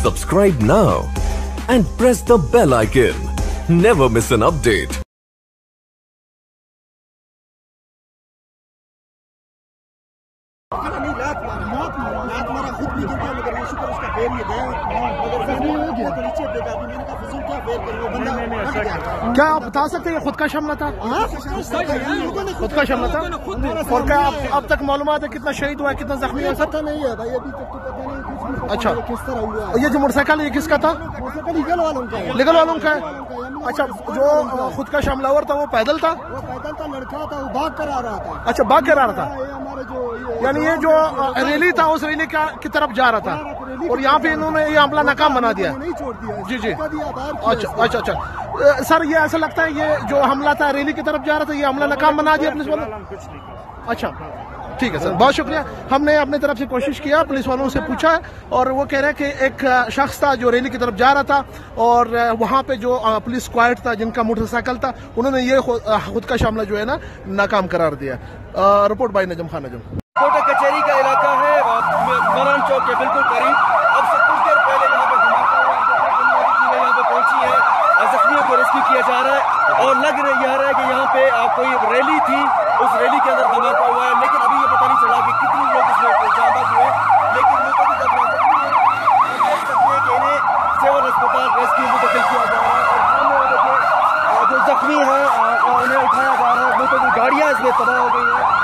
Subscribe now and press the bell icon. Never miss an update. क्या आप बता सकते हैं खुद का हमला था? खुद का हमला था। और क्या अब तक मालूमात है कितना शहीद हुआ है, कितना जख्मी हुआ? पता नहीं है भाई, अभी तक तो पता नहीं अच्छा किस तरह हुआ है। ये जो मोटरसाइकिल ये किसका था? मोटरसाइकिल लीगल वालों का है। लीगल वालों का है। अच्छा, जो खुद का हमलावर था वो पैदल था? वो पैदल था, लड़का था, वो भाग कर आ रहा था। अच्छा, भाग कर आ रहा था। हमारे जो यानी ये जो रैली था उस रैली की तरफ जा रहा था और यहाँ पे इन्होंने ये हमला नाकाम बना दिया। नहीं छोड़ दिया। जी जी। अच्छा अच्छा अच्छा। सर ये ऐसा लगता है ये जो हमला था रैली की तरफ जा रहा था, ये हमला नाकाम बना दिया पुलिस वालों? अच्छा ठीक है सर, बहुत शुक्रिया। हमने अपनी तरफ से कोशिश किया, पुलिस वालों से पूछा और वो कह रहे हैं कि एक शख्स था जो रैली की तरफ जा रहा था और वहाँ पे जो पुलिस स्क्वाड था जिनका मोटरसाइकिल था, उन्होंने ये खुद का हमला जो है ना नाकाम करार दिया। Report by Najam Khan Najam. कोटा कचहरी का इलाका है, मरान चौक के बिल्कुल करीब। अब से कुछ देर पहले यहाँ पे धमाका हुआ, टीमें यहाँ पे पहुंची है, जख्मियों को रेस्क्यू किया जा रहा है और लग रहा है कि यहाँ पे कोई रैली थी, उस रैली के अंदर धमाका हुआ है, लेकिन अभी ये पता नहीं चला कि कितने लोग इसमें जांबाज हुए। लेकिन मुतअद्दिद अफराद जख्मी हैं, आप देख सकते हैं कि इन्हें सिविल अस्पताल रेस्क्यू मुंतकिल किया जा रहा है और सामने जो जख्मी हैं उन्हें उठाया जा रहा है। मुतअद्दिद गाड़ियाँ इसमें तबाह हो गई हैं।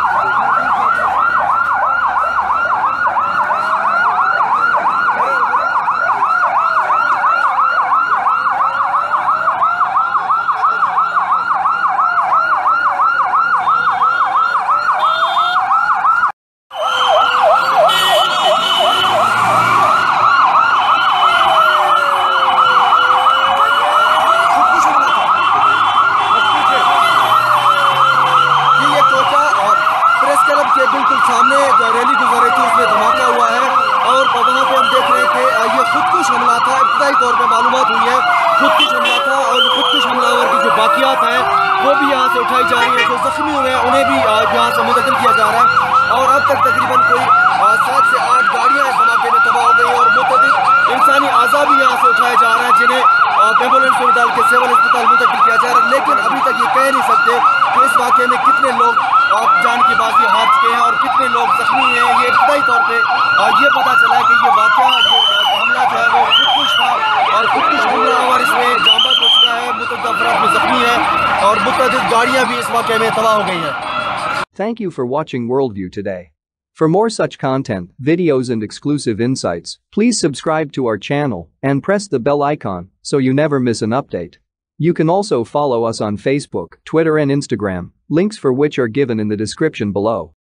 बिल्कुल सामने जो रैली गुजर रही थी उसमें धमाका हुआ है और वहाँ पे हम देख रहे थे ये खुदकुश हमला था। इब्तदाई तौर पे मालूमात हुई है खुदकुश हमला था और खुदकुश हमलावर की जो बाकियात हैं वो भी यहाँ से उठाई जा रही है। जो जख्मी हुए हैं उन्हें भी यहाँ से मुंतकिल किया जा रहा है और अब तक तकरीबन कोई 7 से 8 गाड़ियाँ इस धमाके में तबाह हो गई और मुतअद्दिद इंसानी आज़ा भी यहाँ से उठाए जा रहे हैं जिन्हें एम्बुलेंस में डाल के सिविल अस्पताल मुंतकिल किया जा रहा है। लेकिन अभी तक ये कह नहीं सकते कि इस वाक़े में कितने लोग जान की बाजी हार चुके हैं और कितने लोग जख्मी हैं। ये इब्तदाई तौर पे ये पता चला है कि ये वाक़या हमला जो है वो खुदकुश था और खुदकुश हमलावर इसमें जांबाज हो चुका है, मुतअद्दिद अफराद में जख्मी है और मुतअद्दिद गाड़ियाँ भी इस वाक़े में तबाह हो गई हैं। Thank you for watching Worldview today. For more such content, videos and exclusive insights, please subscribe to our channel and press the bell icon so you never miss an update. You can also follow us on Facebook, Twitter and Instagram, links for which are given in the description below.